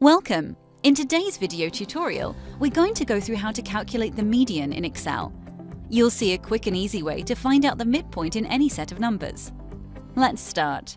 Welcome! In today's video tutorial, we're going to go through how to calculate the median in Excel. You'll see a quick and easy way to find out the midpoint in any set of numbers. Let's start.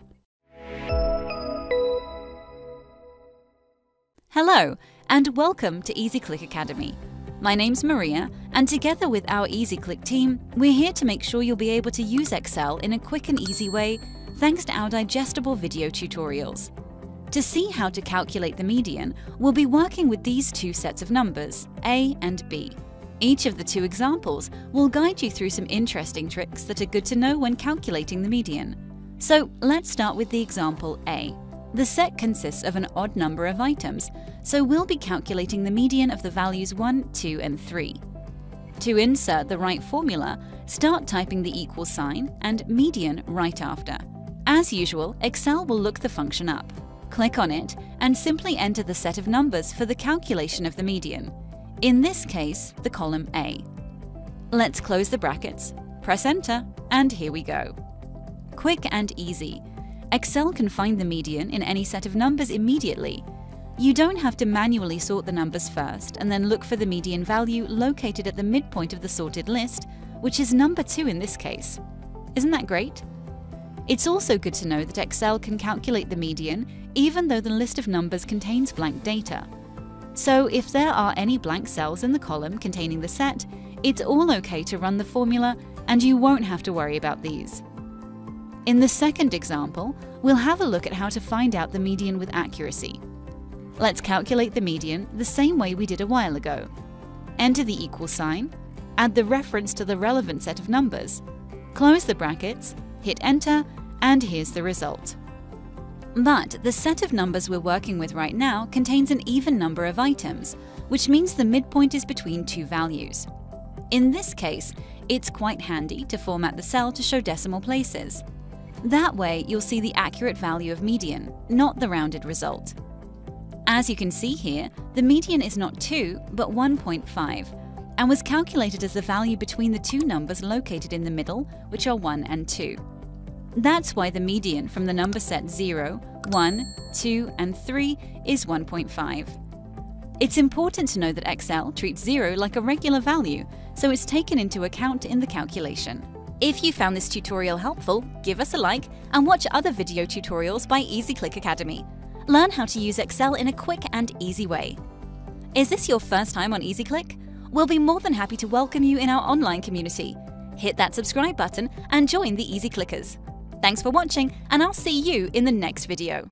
Hello, and welcome to EasyClick Academy. My name's Maria, and together with our EasyClick team, we're here to make sure you'll be able to use Excel in a quick and easy way thanks to our digestible video tutorials. To see how to calculate the median, we'll be working with these two sets of numbers, A and B. Each of the two examples will guide you through some interesting tricks that are good to know when calculating the median. So let's start with the example A. The set consists of an odd number of items, so we'll be calculating the median of the values 1, 2, and 3. To insert the right formula, start typing the equal sign and median right after. As usual, Excel will look the function up. Click on it and simply enter the set of numbers for the calculation of the median. In this case, the column A. Let's close the brackets, press enter, and here we go. Quick and easy. Excel can find the median in any set of numbers immediately. You don't have to manually sort the numbers first and then look for the median value located at the midpoint of the sorted list, which is number 2 in this case. Isn't that great? It's also good to know that Excel can calculate the median even though the list of numbers contains blank data. So if there are any blank cells in the column containing the set, it's all okay to run the formula and you won't have to worry about these. In the second example, we'll have a look at how to find out the median with accuracy. Let's calculate the median the same way we did a while ago. Enter the equal sign, add the reference to the relevant set of numbers, close the brackets, hit enter, and here's the result. But the set of numbers we're working with right now contains an even number of items, which means the midpoint is between two values. In this case, it's quite handy to format the cell to show decimal places. That way, you'll see the accurate value of median, not the rounded result. As you can see here, the median is not 2, but 1.5, and was calculated as the value between the two numbers located in the middle, which are 1 and 2. That's why the median from the number set 0, 1, 2, and 3 is 1.5. It's important to know that Excel treats 0 like a regular value, so it's taken into account in the calculation. If you found this tutorial helpful, give us a like and watch other video tutorials by EasyClick Academy. Learn how to use Excel in a quick and easy way. Is this your first time on EasyClick? We'll be more than happy to welcome you in our online community. Hit that subscribe button and join the Easy Clickers. Thanks for watching, and I'll see you in the next video.